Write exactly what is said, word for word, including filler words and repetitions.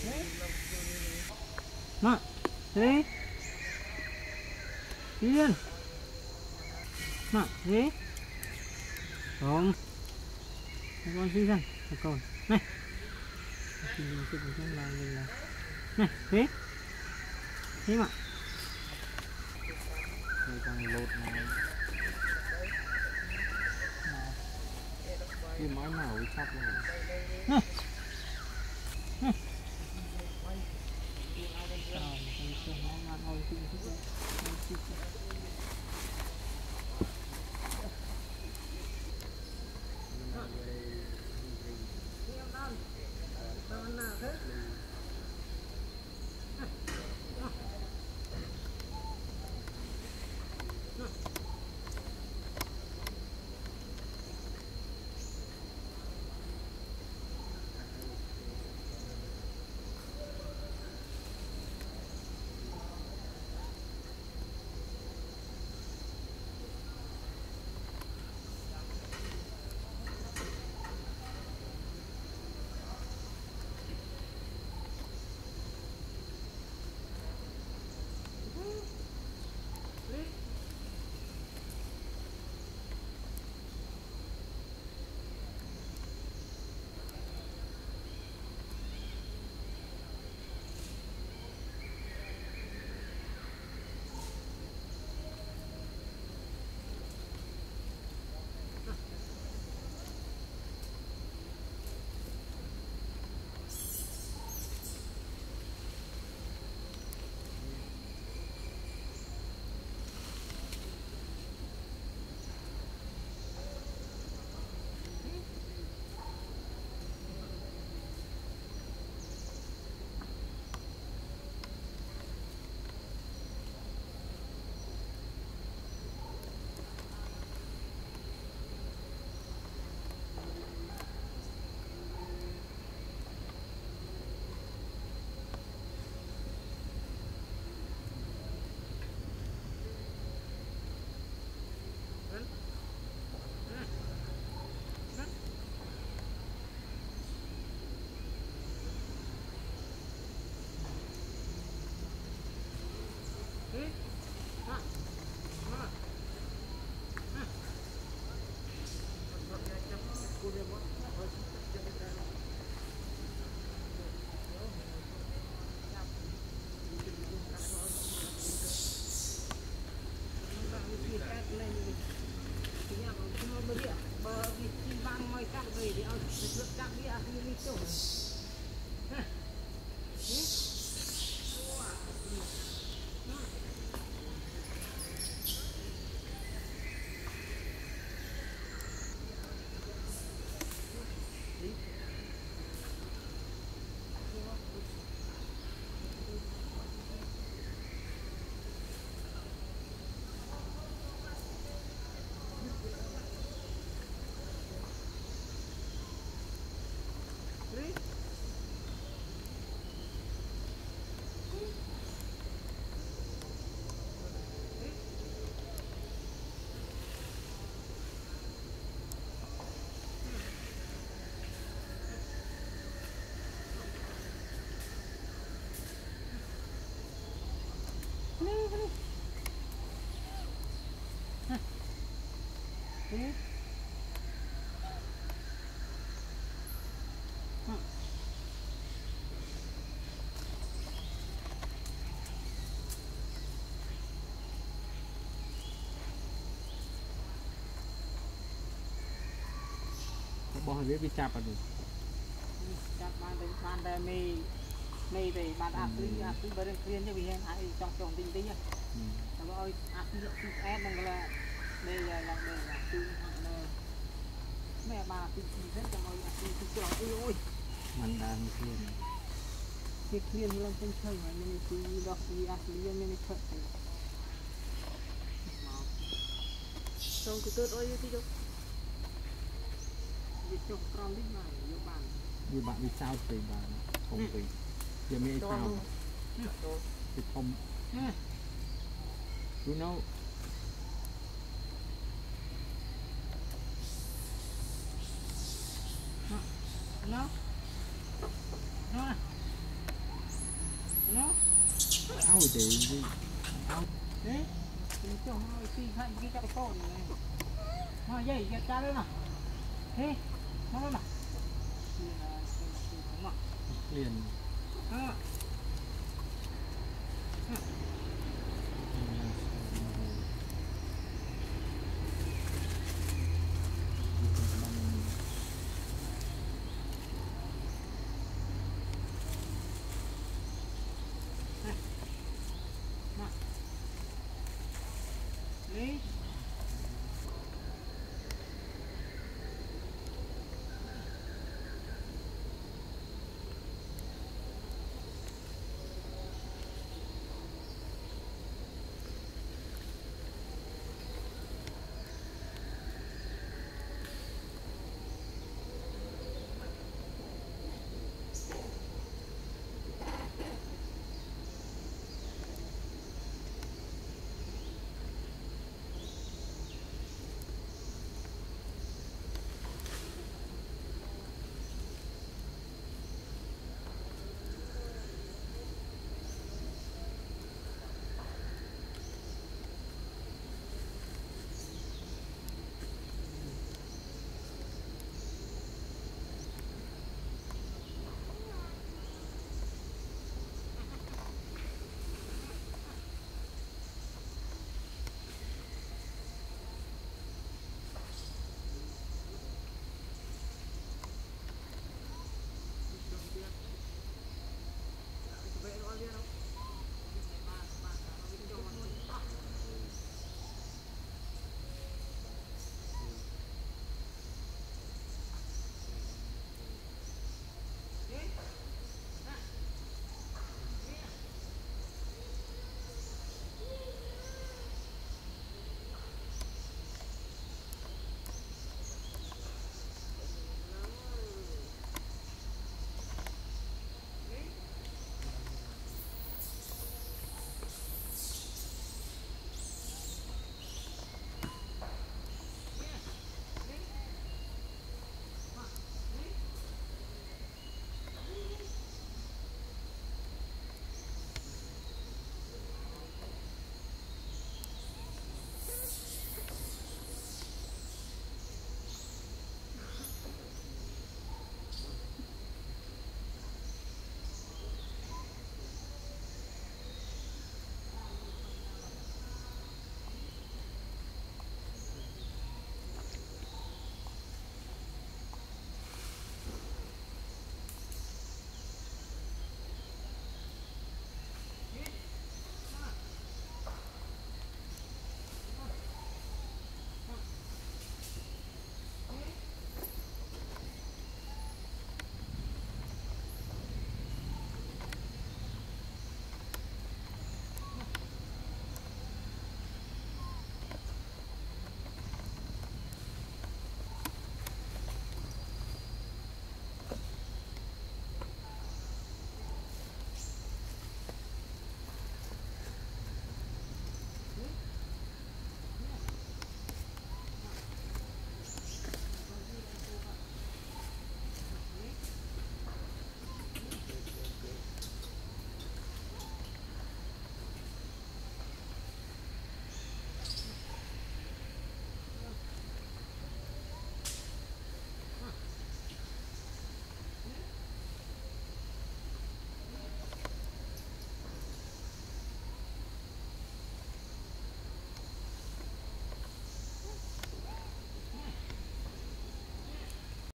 Mà thế Tiên mà thế không con đi ra con này mình sẽ cùng làm mình là này thế thế mà đây đang lột này cái máy nào chắc rồi này này bỏ biết bị chạp à đủ chạp ban đến ban đây mì mì về ban áp tư áp tư bơi lên cho vì ai trong trong tinh tinh á rồi áp tư tư em bằng là đây là là đây là tư mẹ bà tư rất là mọi tư tư tròn ôi mình đang thiên thiên thiên lên trên trời mà mình tư đọc gì áp tư mình thật trong cái tớt ơi đi đâu chụp con đi mà nhiều bạn nhiều bạn đi sao thì bạn không tùy giờ mấy sao thì không you know no no áo chị áo đấy thì cho nó xì khai cái cái con này mà dây cái cá đấy nè thế nó nè liền à